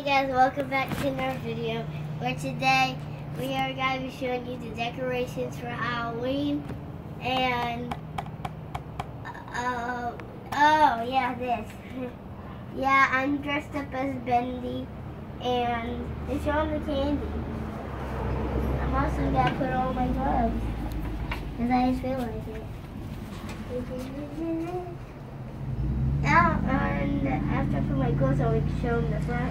guys, welcome back to another video where today we are going to be showing you the decorations for Halloween and oh yeah, this. Yeah, I'm dressed up as Bendy and it's showing the candy. I'm also going to put on my gloves because I just feel like it. Now, and after I put my gloves on, we can show them the front.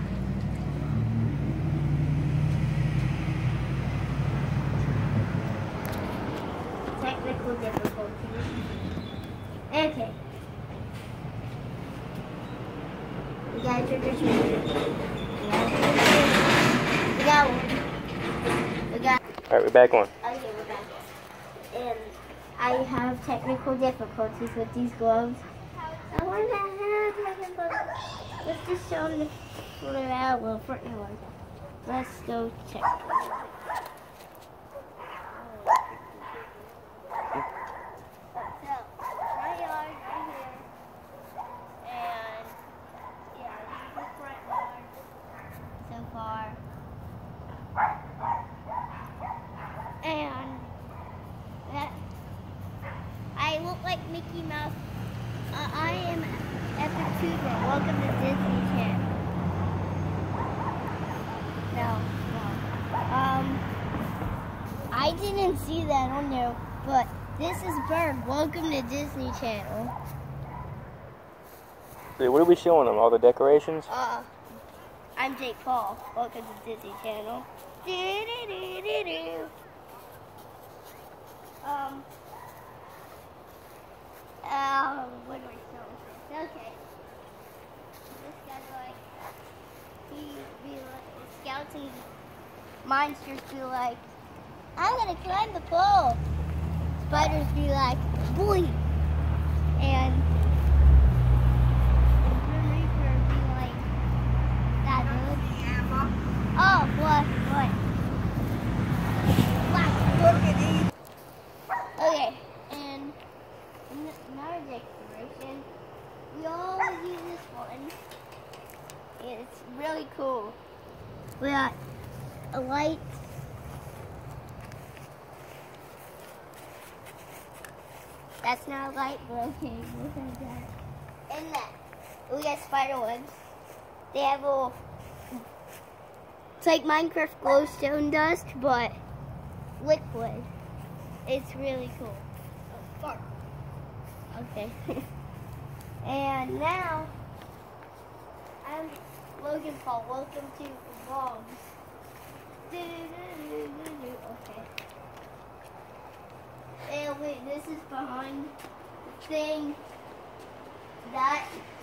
Technical difficulties. Okay. We got a trick or treat. We got one. Alright, we're back on. Okay, we're back on. And I have technical difficulties with these gloves. I want to have technical. Let's just show them the little front one. Let's go check. And that I look like Mickey Mouse. I am Epic Tuber. Welcome to Disney Channel. No. I didn't see that on there, but this is Bird. Welcome to Disney Channel. Wait, what are we showing them? All the decorations? I'm Jake Paul. Welcome to Disney Channel. What do I show? Okay. This guy's like, he'd be like, the skeleton monsters be like, I'm gonna climb the pole. Spiders be like, boy. And Grim Reaper be like, that good. Oh, what? Look at these. Okay, and another decoration. We always use this one. It's really cool. We got a light. That's not a light, but okay. Look at that. And that. We got spider webs. They have little. It's like Minecraft glowstone dust, but liquid. It's really cool. Oh, fart. Okay. And now, I'm Logan Paul. Welcome to Vlogs. Okay. And wait, this is behind the thing that.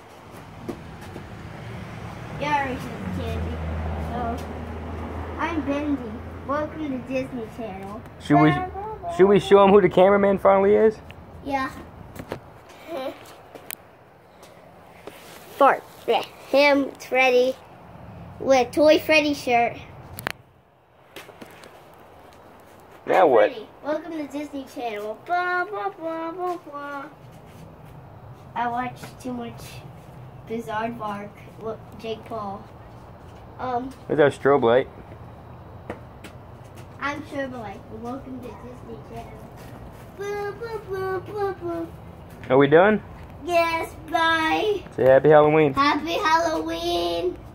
Yeah, I already showed the candy. So, I'm Bendy. Welcome to Disney Channel. Should we show them who the cameraman finally is? Yeah. Fart. Yeah. Him, it's Freddy, with Toy Freddy shirt. Now what? Freddy. Welcome to Disney Channel. Blah, blah, blah, blah, blah. I watched too much Bizarre Bark. Look, Jake Paul. There's our strobe light. I'm Sherboy. Welcome to Disney Channel. Blah, blah, blah, blah, blah. Are we done? Yes, bye. Say happy Halloween. Happy Halloween.